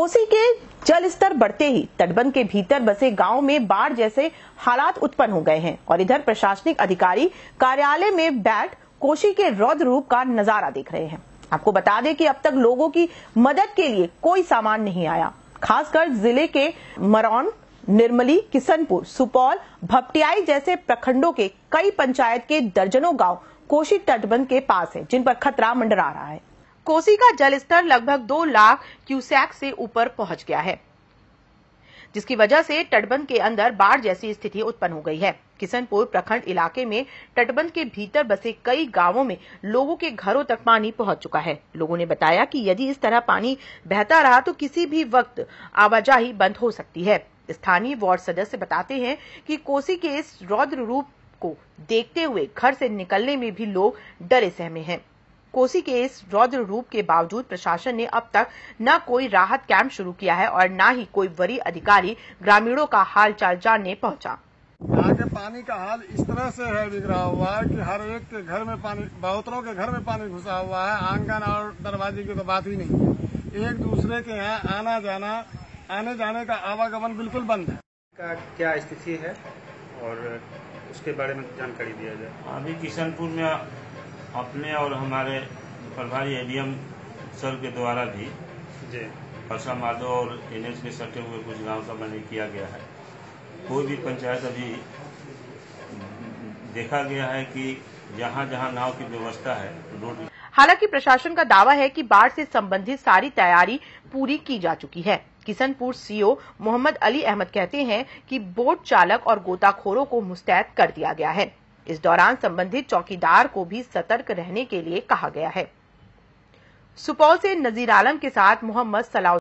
कोसी के जल स्तर बढ़ते ही तटबंध के भीतर बसे गांव में बाढ़ जैसे हालात उत्पन्न हो गए हैं और इधर प्रशासनिक अधिकारी कार्यालय में बैठ कोसी के रौद्र रूप का नजारा देख रहे हैं। आपको बता दें कि अब तक लोगों की मदद के लिए कोई सामान नहीं आया। खासकर जिले के मरौन, निर्मली, किशनपुर, सुपौल, भपटियाई जैसे प्रखंडों के कई पंचायत के दर्जनों गांव कोसी तटबंध के पास है, जिन पर खतरा मंडरा रहा है। कोसी का जल स्तर लगभग 2 लाख क्यूसेक से ऊपर पहुंच गया है, जिसकी वजह से तटबंध के अंदर बाढ़ जैसी स्थिति उत्पन्न हो गई है। किशनपुर प्रखंड इलाके में तटबंध के भीतर बसे कई गांवों में लोगों के घरों तक पानी पहुंच चुका है। लोगों ने बताया कि यदि इस तरह पानी बहता रहा तो किसी भी वक्त आवाजाही बंद हो सकती है। स्थानीय वार्ड सदस्य बताते हैं कि कोसी के इस रौद्र रूप को देखते हुए घर से निकलने में भी लोग डरे सहमे हैं। कोसी के इस रौद्र रूप के बावजूद प्रशासन ने अब तक न कोई राहत कैंप शुरू किया है और न ही कोई वरीय अधिकारी ग्रामीणों का हाल चाल जानने पहुंचा। यहाँ के पानी का हाल इस तरह से है बिगड़ा हुआ है कि हर एक के घर में पानी, बहुतरों के घर में पानी घुसा हुआ है। आंगन और दरवाजे की तो बात ही नहीं है। एक दूसरे के यहाँ आना जाना, आने जाने का आवागमन बिल्कुल बंद है। का क्या स्थिति है और उसके बारे में जानकारी दिया जाए। अभी किशनपुर में अपने और हमारे प्रभारी एडीएम सर के द्वारा भी परसा माधो और एनएच के सटे हुए कुछ गांव का मैंने किया गया है। कोई भी पंचायत अभी देखा गया है कि जहां जहां नाव की व्यवस्था है रोड। हालांकि प्रशासन का दावा है कि बाढ़ से संबंधित सारी तैयारी पूरी की जा चुकी है। किशनपुर सीओ मोहम्मद अली अहमद कहते हैं कि बोट चालक और गोताखोरों को मुस्तैद कर दिया गया है। इस दौरान संबंधित चौकीदार को भी सतर्क रहने के लिए कहा गया है। सुपौल से नजीर आलम के साथ मोहम्मद सलाउद्दीन।